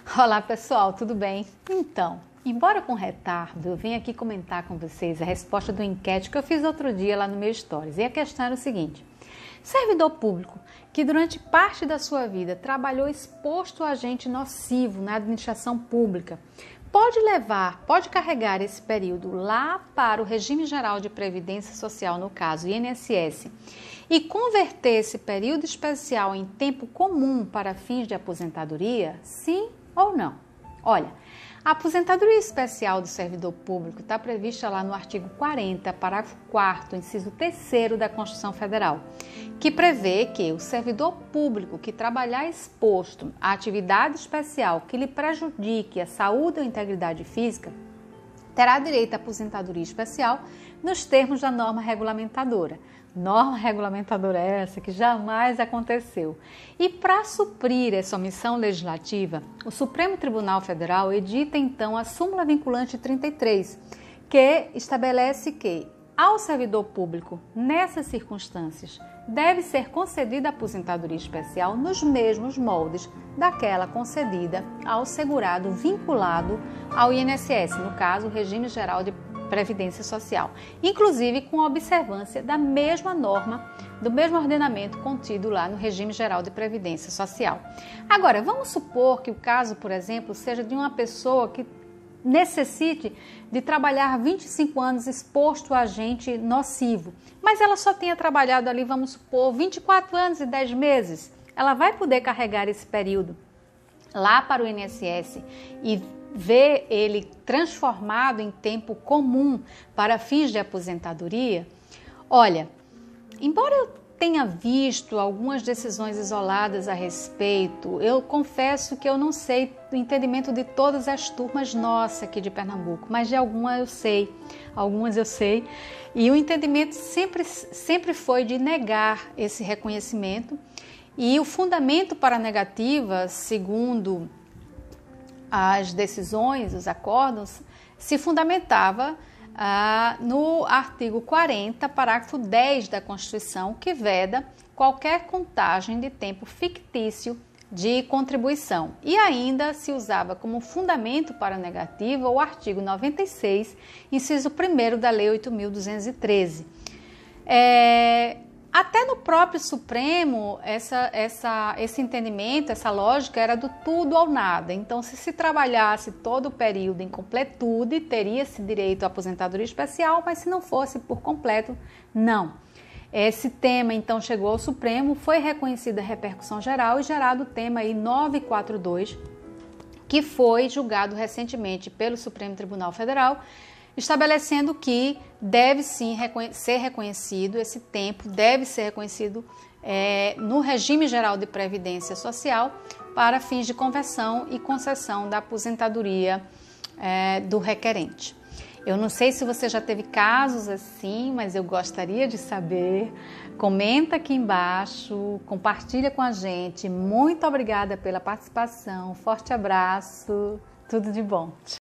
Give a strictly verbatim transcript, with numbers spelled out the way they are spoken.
Olá pessoal, tudo bem? Então, embora com retardo, eu venho aqui comentar com vocês a resposta do enquete que eu fiz outro dia lá no meu Stories. E a questão era o seguinte: servidor público que durante parte da sua vida trabalhou exposto a agente nocivo na administração pública, pode levar, pode carregar esse período lá para o regime geral de previdência social, no caso I N S S, e converter esse período especial em tempo comum para fins de aposentadoria? Sim ou não? Olha, a aposentadoria especial do servidor público está prevista lá no artigo quarenta, parágrafo quarto, inciso terceiro da Constituição Federal, que prevê que o servidor público que trabalhar exposto a atividade especial que lhe prejudique a saúde ou integridade física terá direito à aposentadoria especial nos termos da norma regulamentadora. Norma regulamentadora essa que jamais aconteceu. E para suprir essa omissão legislativa, o Supremo Tribunal Federal edita então a súmula vinculante trinta e três, que estabelece que ao servidor público, nessas circunstâncias, deve ser concedida a aposentadoria especial nos mesmos moldes daquela concedida ao segurado vinculado ao I N S S, no caso, o Regime Geral de Previdência Social, inclusive com a observância da mesma norma, do mesmo ordenamento contido lá no Regime Geral de Previdência Social. Agora, vamos supor que o caso, por exemplo, seja de uma pessoa que necessite de trabalhar vinte e cinco anos exposto a agente nocivo, mas ela só tenha trabalhado ali, vamos supor, vinte e quatro anos e dez meses. Ela vai poder carregar esse período lá para o I N S S e ver ele transformado em tempo comum para fins de aposentadoria? Olha, embora eu tenha visto algumas decisões isoladas a respeito, eu confesso que eu não sei do entendimento de todas as turmas nossas aqui de Pernambuco, mas de algumas eu sei, algumas eu sei, e o entendimento sempre, sempre foi de negar esse reconhecimento, e o fundamento para a negativa, segundo as decisões, os acórdãos, se fundamentava ah, no artigo quarenta, parágrafo dez da Constituição, que veda qualquer contagem de tempo fictício de contribuição. E ainda se usava como fundamento para a negativa o artigo noventa e seis, inciso primeiro da Lei oito mil duzentos e treze. É... Até no próprio Supremo, essa, essa, esse entendimento, essa lógica era do tudo ou nada. Então, se se trabalhasse todo o período em completude, teria-se direito à aposentadoria especial, mas se não fosse por completo, não. Esse tema, então, chegou ao Supremo, foi reconhecida a repercussão geral e gerado o tema aí novecentos e quarenta e dois, que foi julgado recentemente pelo Supremo Tribunal Federal, estabelecendo que deve sim ser reconhecido, esse tempo deve ser reconhecido é, no regime geral de previdência social para fins de conversão e concessão da aposentadoria é, do requerente. Eu não sei se você já teve casos assim, mas eu gostaria de saber. Comenta aqui embaixo, compartilha com a gente. Muito obrigada pela participação, forte abraço, tudo de bom.